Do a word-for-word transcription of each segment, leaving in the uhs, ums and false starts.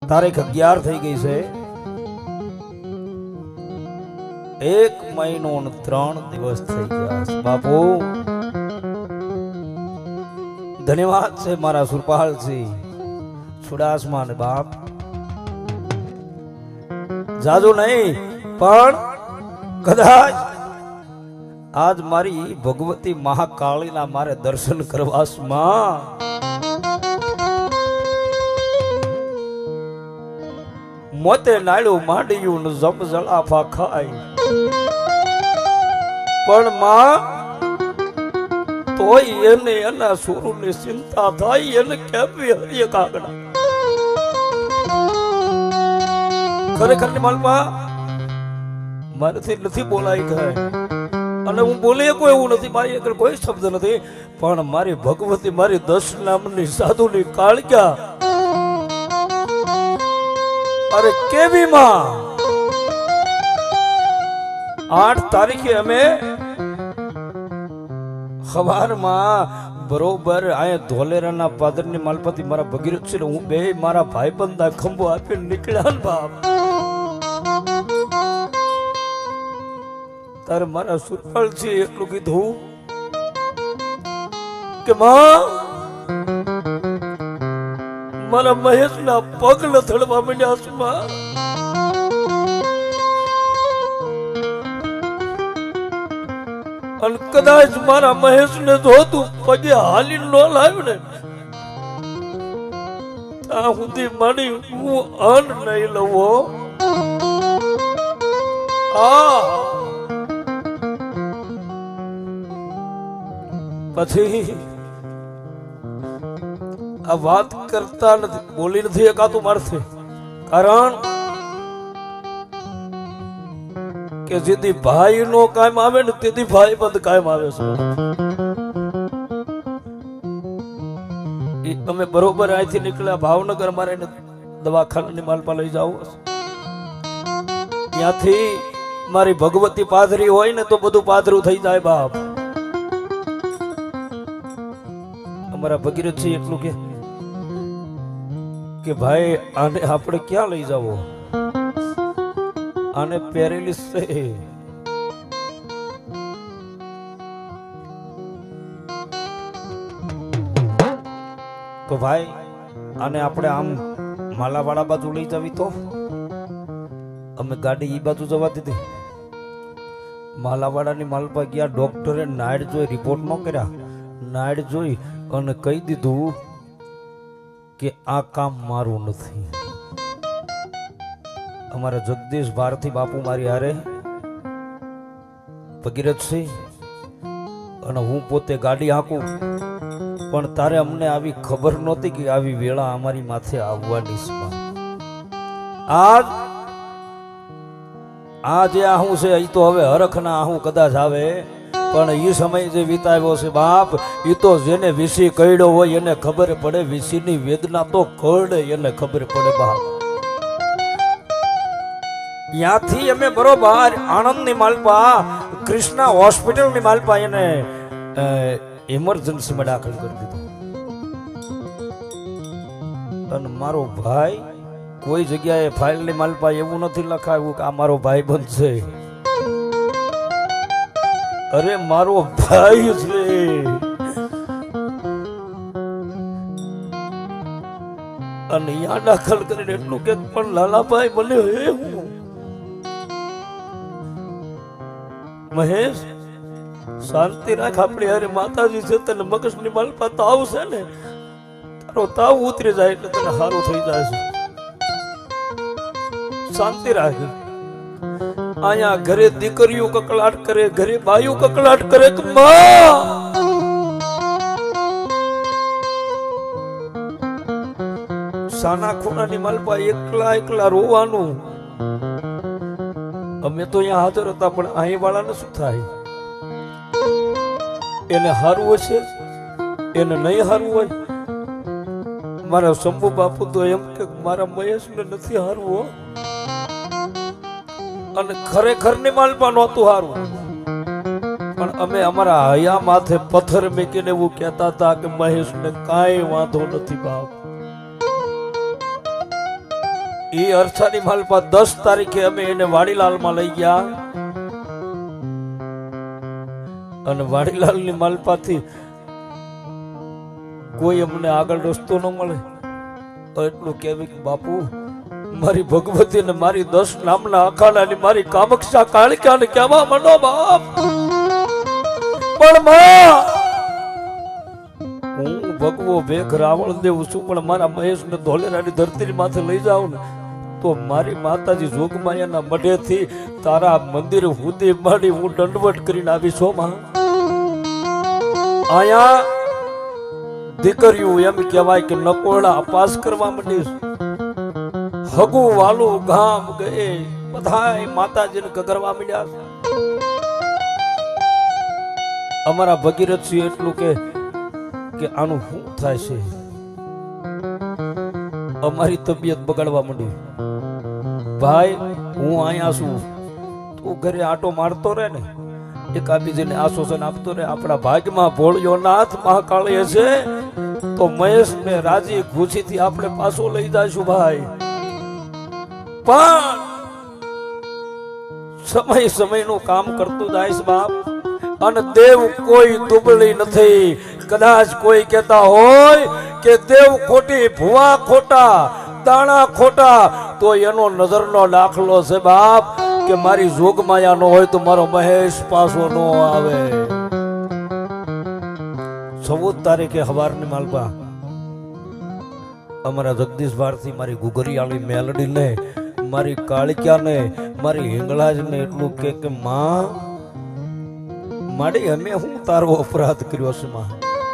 તારીખ અગિયાર થઈ ગઈ છે, એક મહિનો ને ત્રણ દિવસ થઈ ગયા છે બાપુ। ધન્યવાદ છે મારા સુરપાલજી છુડાસમા ને બાપ। જાજુ નહીં પણ કદાચ આજ મારી ભગવતી મહાકાળીના મારે દર્શન કરવાસમાં મોતે નાળ્યું માંડ્યું ને જમ જલાફા ખાય પણ માં તોય એને એના સુરુની ચિંતા થાય એને કેવી હરિય કાગડા। ખરેખર ની માલમાં મારાથી નથી બોલાય થાય અને હું બોલી કોઈ એવું નથી, મારી આગળ કોઈ શબ્દ નથી, પણ મારી ભગવતી મારી દસ નામની સાધુની કાળક્યા અરે કેવી માં આઠ તારીખે અમે સવારમાં બરોબર અહીંયા ધોલેરાના પાદરની માલપતિ મારા ભગીરથ છે હું બે મારા ભાઈબંધના ખંભો આપીને નીકળ્યા ને બાપ। તારે મારા સુરપાલજી એટલું કીધું કે માં મારા મહેશના પગ લથડવા માંડ્યા છે માં। અને કદાચ મારા મહેશને જો તું પગે હાલી ન લાવ્યું ને ત્યાં સુધી મારી હું અન્ન નહીં લઉં। આ પછી આ વાત કરતા નથી, બોલી નથી એકાતું મારથી, કારણ કે જેથી ભાઈ નો કાયમ આવે ને તેથી ભાઈ બંધ કાયમ આવે છે। તમે બરોબર અહીંથી નીકળ્યા ભાવનગર મારે દવાખાનાની માલપા લઈ જાવ, ત્યાંથી મારી ભગવતી પાદરી હોય ને તો બધું પાદરું થઈ જાય બાપ। અમારા ભગીરથ છે એટલું કે કે ભાઈ આને આપણે ક્યાં લઈ જાવો, આને પેરેલિસ છે। તો ભાઈ આને આપણે આમ માલાવાડા બાજુ લઈ જવી તો અમે ગાડી ઈ બાજુ જવા દીધી। માલાવાડાની માલપા ગયા, ડોક્ટરે નાડ જોઈ રિપોર્ટ ન કર્યા, નાડ જોઈ અને કહી દીધું કે આ કામ મારું નથી। અમારા જગદીશ ભારતી બાપુ મારી હારે ભગીરથ છે અને હું પોતે ગાડી હાંકું, પણ તારે અમને આવી ખબર નહોતી કે આવી વેળા અમારી માથે આવવાની છે। આજ આ જે આહું છે એ તો હવે હરખના આહું કદાચ આવે, પણ એ સમય જે વિતાવ્યો છે બાપ એ તો જેને વિષી કઈડો હોય એને ખબર પડે, વિષીની વેદના તો કરડે એને ખબર પડે બાપ। ત્યાંથી અમે બરોબર આણંદની માલપા કૃષ્ણા હોસ્પિટલની માલપા એને ઇમરજન્સીમાં દાખલ કરી દીધો। અને મારો ભાઈ કોઈ જગ્યાએ ફાઇલની માલપા એવું નથી લખાવ્યું કે આ મારો ભાઈ બંધ છે, અરે મારો ભાઈ છે। અને અહીંયા દાખલ કરીને એટલું કે પણ લાલાભાઈ મને હે હું મહેશ શાંતિ રાખ, આપણી હારે માતાજી છે, તને મગજની માલપા તાવ છે ને, તારો તાવ ઉતરી જાય એટલે તને સારું થઈ જાય છે, શાંતિ રાખ। અહીંયા ઘરે દીકરીઓ કકળાટ કરે, ઘરે બાયુ કકળાટ કરે કે માં સાના ખૂણાની માલપા એકલા એકલા રોવાનું। અમે તો અહીંયા હાજર હતા, પણ અહીં વાળાને શું થાય? એને હારવું હશે, એને નહીં હારવું હોય। મારા શંભુ બાપુ તો એમ કે મારા મહેશને નથી હારવું, અને ખરેખર ની માલપા નહોતું હારું, પણ અમે અમારા હયા માથે પથ્થર મેકીને એવું કહેતા હતા કે મહેશને કાંઈ વાંધો નથી બાપ। એ અરસાની માલપા દસ તારીખે અમે એને વાડીલાલમાં લઈ ગયા અને વાડીલાલની માલપાથી કોઈ અમને આગળ રસ્તો ન મળે તો એટલું કહેવી કે બાપુ મારી ભગવતી ને મારી દસ નામના અખાડાની મારી કામક્ષા કાળિકાને કહેવા માંડો બાપ. પણ માં હું ભગવો ભેખ રાવણ દેવ છું, પણ મારા મહેશ ને ધોલેરાની ધરતી માથે લઈ જાવ ને તો મારી માતાજી જોગમાયાના મઢેથી તારા મંદિર સુધી માંડી હું દંડવટ કરીને આવી છો માં. આયા દીકરીઓ એમ કહેવાય કે નકોરડા અપાસ કરવા માંડીશ. હગુ વાલું ગામ ગયે બધાય માતાજીને ગગરવા માંડ્યા. અમારા ભગીરથસિંહ એટલું કે કે આનું શું થાય છે, અમારી તબિયત બગાડવા માંડી. ભાઈ હું અહીંયા છું, તું ઘરે આટો મારતો રહે ને, એકાબીજીને આશ્વાસન આપતો રહે. આપણા ભાગમાં ભોળિયો નાથ મહાકાળી છે તો મહેશ ને રાજી ખુશીથી આપણે પાછો લઈ જઈશું ભાઈ. પણ સમય સમયનું કામ કરતું જાય બાપ. અને દેવ કોઈ દુબળી નથી. કદાચ કોઈ કહેતા હોય કે દેવ ખોટી, ભુવા ખોટા, દાણા ખોટા, તો એનો નજરનો દાખલો છે બાપ કે મારી જોગમાયા નો હોય તો મારો મહેશ પાછો નો આવે. ચૌદ તારીખે હવારની માલપા અમારા જગદીશ ભારતી મારી ગુગરિયાળી મેલડી ને મારી કાળિકા ને મારી હિંગળાજ ને એટલું કે કે માં માડી અમે હું તારો અપરાધ કર્યો છે માં.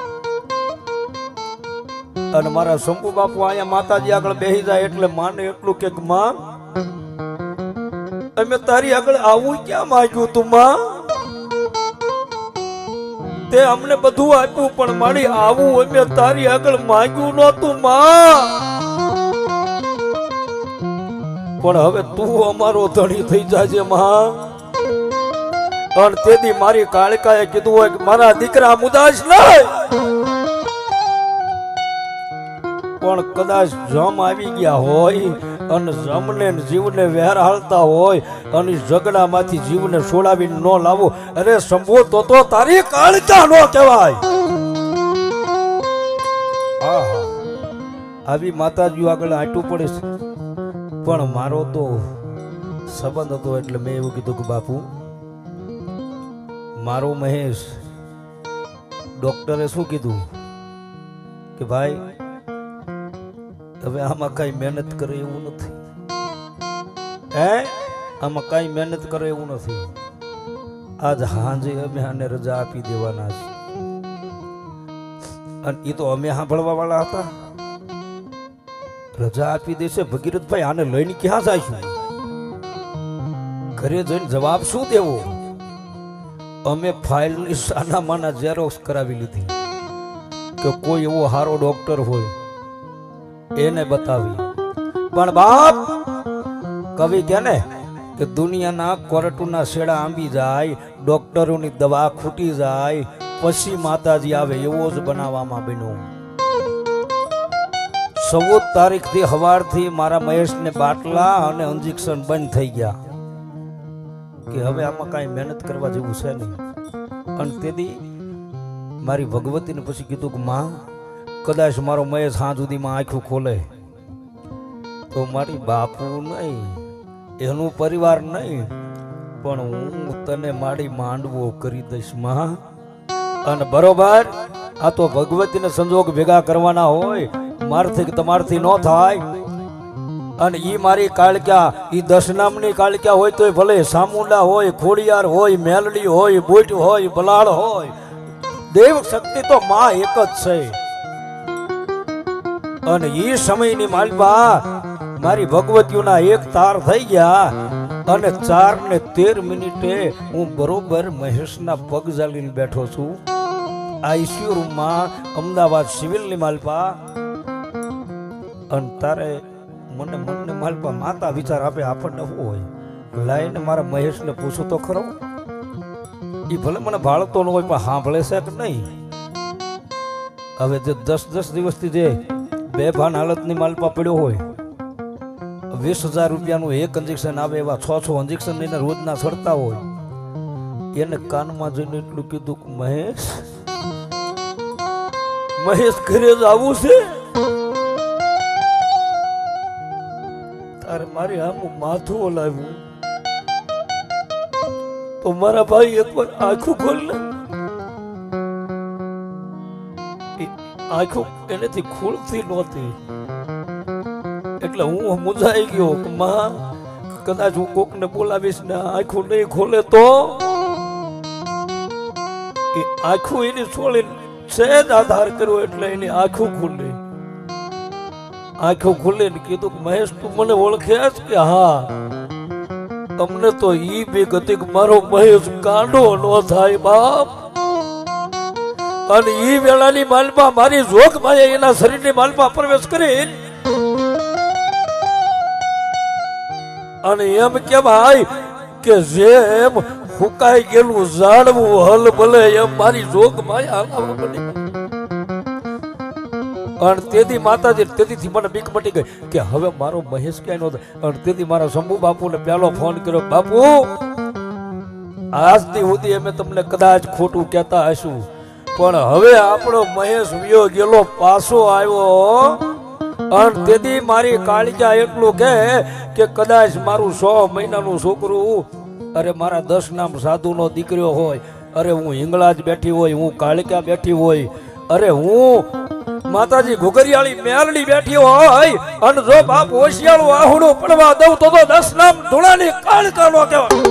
અને મારા શંભુ બાપુ અહીંયા માતાજી આગળ બેસી જાય એટલે માને એટલું કે માં અમે તારી આગળ આવું ક્યાં માંગ્યું તું માં? તે અમને બધું આપ્યું પણ મારી આવું અમે તારી આગળ માંગ્યું નહોતું માં. પણ હવે તું અમારો ધણી થઈ જાજે માં. અને તેથી મારી કાળકાએ કીધું હોય કે મારા દીકરા મુદાસ નહીં, પણ કદાચ જમ આવી ગયા હોય અને જમને જીવને વેર હાલતા હોય અને ઝઘડામાંથી જીવને છોડાવીને ન લાવો, અરે સંભો તો તો તારી કાળકા નો કહેવાય. આહા આવી માતાજીઓ આગળ આટવું પડે છે. પણ મારો તો સંબંધ હતો એટલે મેં એવું કીધું કે બાપુ મારો મહેશ, ડોક્ટરે શું કીધું કે ભાઈ હવે આમાં કઈ મહેનત કરે એવું નથી, હે આમાં કઈ મહેનત કરે એવું નથી. આજ હાંજે અમે આને રજા આપી દેવાના છે. અને એ તો અમે સાંભળવા વાળા હતા. રજા આપી દેશે ભગીરથભાઈ, આને લઈને ક્યાં જઈશું? ઘરે જઈને જવાબ શું દેવો? અમે ફાઇલની સાનામાના ઝેરોક્સ કરાવી લીધી કે કોઈ એવો સારો ડોક્ટર હોય એને બતાવી. પણ બાપ કવિ કે ને કે દુનિયાના કોરટુના શેડા આંબી જાય, ડોક્ટરોની દવા ખૂટી જાય, પછી માતાજી આવે એવો જ બનાવવામાં બન્યો. ચૌદ તારીખ થી હવારથી મારા મહેશને બાટલા અને ઇન્જેક્શન બંધ થઈ ગયા કે હવે આમાં કઈ મહેનત કરવા જેવું છે નહીં. અને તેથી મારી ભગવતીને પછી કીધું કે માં કદાચ મારો મહેશ હાં સુધીમાં આંખું ખોલે તો મારી બાપુ નહીં, એનું પરિવાર નહીં, પણ હું તને મારી માંડવો કરી દઈશ માં. અને બરોબર આ તો ભગવતીને સંજોગ ભેગા કરવાના હોય, મારથી તમારથી ન થાય. અને ઈ મારી કાળક્યા, ઈ દસ નામની કાળક્યા હોય તો ભલે સામુંડા હોય, ખોડિયાર હોય, મેલડી હોય, બુટ હોય, બલાળ હોય, દેવ શક્તિ તો માં એક જ છે. અને ઈ સમયની માલપા મારી ભગવતીઓના એક તાર થઈ ગયા અને ચાર ને તેર મિનિટે હું બરોબર મહેશના પગ ઝાલીને બેઠો છું આઈસીયુ રૂમમાં અમદાવાદ સિવિલની માલપા. અને તારે મને મનને માલપા માતા વિચાર આપે આપણને શું હોય, લાઈને મારા મહેશને પૂછું તો ખરો. એ ભલે મને ભાળતો ન હોય પણ સાંભળે છે કે નહીં. હવે જે દસ દસ દિવસથી જે બેભાન હાલતની માલપા પડ્યો હોય, વીસ હજાર રૂપિયાનું એક ઇન્જેક્શન આવે એવા છ છ ઇન્જેક્શન લઈને રોજના સડતા હોય એને કાનમાં જઈને એટલું કીધું કે મહેશ મહેશ ઘરે જ આવું છે તારે મારી આમ માથું ઓલાવ્યું તો મારા ભાઈ એકવાર આંખું ખોલ ને આંખો એનેથી ખુલતી નહોતી એટલે હું મુંજાઈ ગયો કે માં કદાચ હું કોકને બોલાવીશ ને આંખું નહીં ખોલે તો એ આંખું એની છોડીને સહેજ આધાર કર્યો એટલે એની આંખું ખુલે આંખો ખુલે ને કીધું કે મહેશ તું મને ઓળખ્યા કે હા તમને તો ઈ બે ગતિ મારો મહેશ કાંડો ન થાય બાપ અને ઈ વેળાની માલમાં મારી જોગ માયા એના શરીરની માલમાં પ્રવેશ કરી અને એમ કેવાય કે જેમ ફૂકાઈ ગયેલું ઝાડવું હલ ભલે એમ મારી જોગ માયા હલાવા બની અને તેથી માતાજી તેથી મને બીક મટી ગઈ કે હવે મારો મહેશ ક્યાંય નહોતો અને તેથી મારા શંભુ બાપુને પહેલો ફોન કર્યો બાપુ આજથી સુધી અમે તમને કદાચ ખોટું કહેતા હશું પણ હવે આપણો મહેશ વિયો ગયેલો પાછો આવ્યો અને તેથી મારી કાળિકા એટલું કહે કે કદાચ મારું સો મહિનાનું છોકરું અરે મારા દસ નામ સાધુનો દીકરો હોય અરે હું હિંગળા જ બેઠી હોય હું કાળિકા બેઠી હોય અરે હું માતાજી ઘુઘરિયાળી મેલડી બેઠી હોય અને જો બાપ હોશિયાળું આહુડું પડવા દઉં તો તો દસ નામ ધૂળાની કાળિકા નો કહેવાય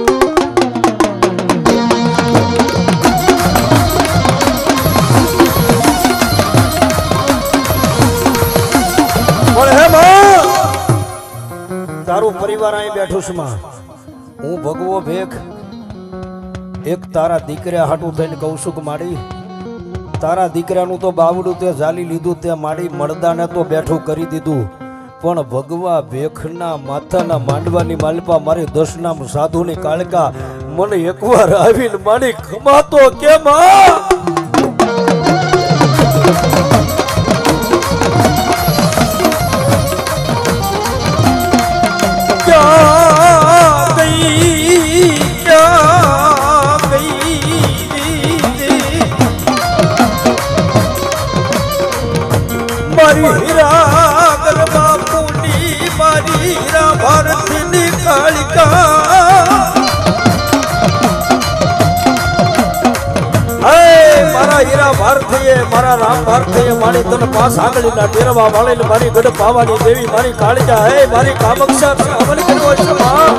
તારું પરિવાર અહીં બેઠું છું માં હું ભગવો ભેખ એક તારા દીકરા હાટું થઈને કહું છું કે માડી તારા દીકરાનું તો બાવડું તે ઝાલી લીધું તે માડી મળદાને તો બેઠું કરી દીધું પણ ભગવા ભેખના માથાના માંડવાની માલપા મારી દશનામ સાધુની કાળકા મને એકવાર આવીને માડી ખમાતો કેમ મારી હીરા ગરબા પૂની મારી હીરા ભારતની કાળિકા હે મારા હીરા ભારતીય મારા રામ ભારતીય મારી તન પાસ આંગળીના ટેરવા વાળીને મારી ગઢ પાવાની દેવી મારી કાળિકા હે મારી કામક્ષા અમલ કર્યો છે માં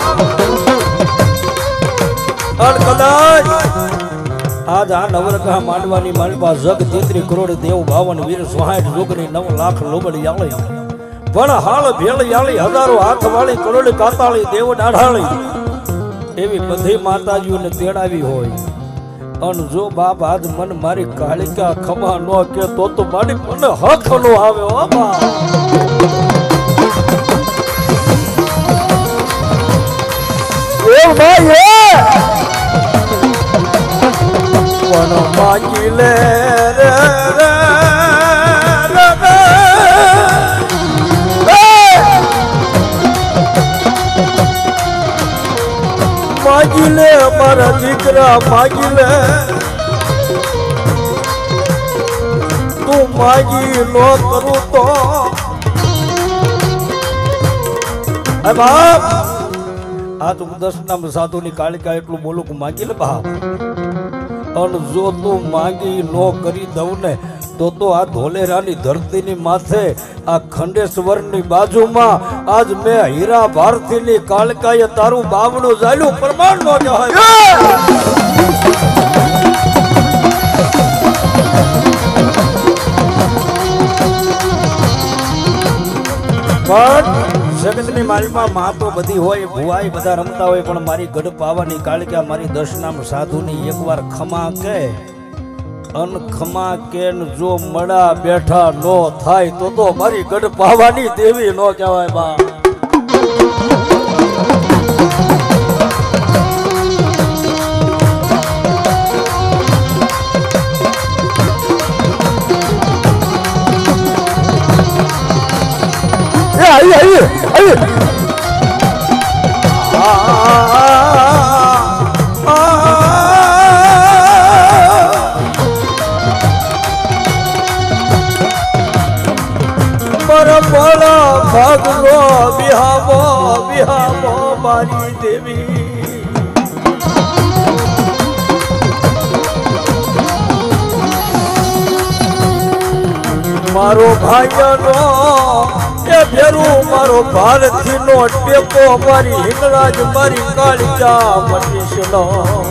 અન કદાચ આજ આ નવરગા માંડવાની માલપા જગ તેત્રી કરોડ દેવ બાવન વીર સોહાઠ જોગની નવ લાખ લોબડી આળી પણ હાલ ભેળ આળી હજારો હાથ વાળી કરોડ કાતાળી દેવ ડાઢાળી એવી બધી માતાજીઓને તેડાવી હોય અને જો બાપ આજ મન મારી કાળિકા ખમા ન કે તો તો મારી મને હક નો આવે હો બા એ ભાઈ પણ માગી લે રે રે માગી લે મારા દીકરા માગી લે તું માગી નો કરું તો બાપ આ તું દસ નામ સાધુની કાળિકા એટલું બોલું કે માગી લે બાપ અને જો તું માંગી નો કરી દઉં ને તો તો આ ધોલેરાની ધરતીની માથે આ ખંડેશ્વરની બાજુમાં આજ મેં હીરા ભારતીની કાળકાએ તારું બાવણું ઝાલ્યું પ્રમાણ નો કહેવાય પણ જગતની માલમાં માં તો બધી હોય ભુવાઈ બધા રમતા હોય પણ મારી ગઢ પાવાની કાળિકા મારી દશનામ સાધુની એકવાર ખમા કે અન ખમા કે જો મડા બેઠા નો થાય તો તો મારી ગઢ પાવાની દેવી નો કહેવાય બા આઈ આઈ આઈ મારા ભોળા ભાગલો બિહામો બિહામો મારી દેવી મારો ભાઈનો એ ફેરું મારો ભારતી નો ટેકો મારી હિંગળાજ મારી કાળજા મનીષ નો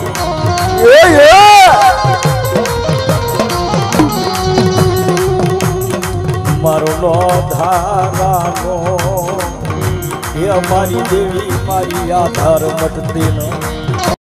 મારો નો ધારાનો એ અમારી દેવી મારી આધાર મટતી નો